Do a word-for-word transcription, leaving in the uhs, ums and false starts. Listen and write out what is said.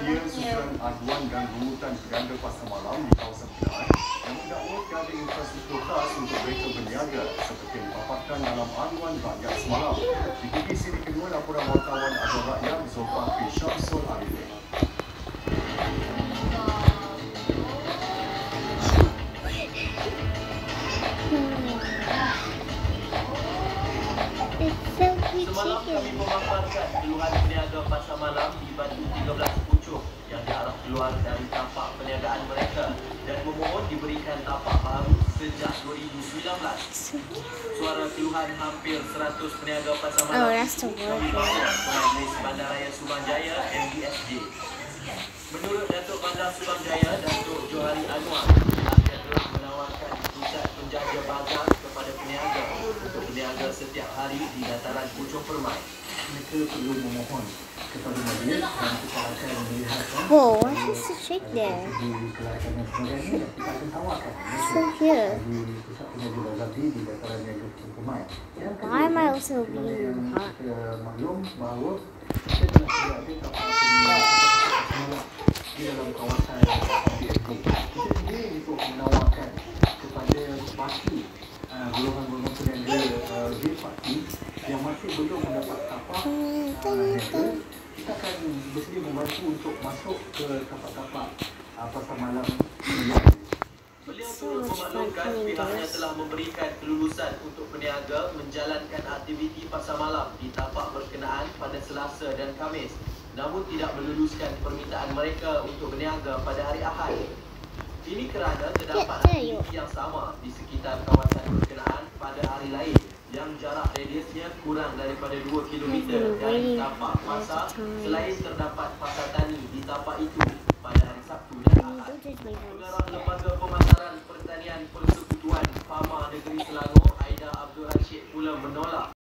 Setia susulan aduan dan rungutan peniaga pasar malam di kawasan Penang yang mendakwa tiada infrastruktur khas untuk mereka berniaga seperti yang dipaparkan dalam aduan rakyat semalam. Di T V siri kedua, laporan wartawan Aduan Rakyat Zulfaqar Syamsul Arifin. Semalam kami memaparkan keluhan peniaga pasar malam di Batu tiga belas Pucuk yang diarah keluar dari tapak perniagaan mereka dan memohon diberikan tapak baru sejak dua ribu sembilan belas. Suara keluhan hampir seratus peniaga pasar malam oh, itu kami bawa ke Majlis Bandaraya Subangjaya M B S J. Menurut Datuk Bandar Subangjaya, Datuk Johari Anwar, pihaknya telah menawarkan pusat penjaja bazar kepada peniaga untuk berniaga setiap hari di dataran Pucuk Permai. Mereka perlu memohon kepada majlis dan kita akan melihatkan Oh, what is the trick there? di kelayakan dan sebagainya kita akan tawarkan So here. di pusat penjaga bazar di dataran niaga Pucuk Permai. Why am I also being hot? Kita maklum bahawa kita telah tidak ada tapak penjaga di dalam kawasan M B S J. Kita sendiri untuk menawarkan kepada parti uh, golongan-golongan peniaga uh, J parti yang masih belum mendapat tapak uh, niaga, kita akan bersedia membantu untuk masuk ke tapak-tapak uh, pasar malam ini. Beliau turut memaklumkan pihaknya telah memberikan kelulusan untuk peniaga menjalankan aktiviti pasar malam di tapak berkenaan pada Selasa dan Khamis, namun tidak meluluskan permintaan mereka untuk berniaga pada hari Ahad. Ini kerana terdapat aktiviti yang sama di sekitar kawasan berkenaan pada hari lain yang jarak radiusnya kurang daripada dua kilometer dari tapak pasar, selain terdapat pasar tani di tapak itu pada hari Sabtu dan Ahad. Pengarah Lembaga Pemasaran Pertanian Persekutuan F A M A Negeri Selangor, Aida Abdul Rashid, pula menolak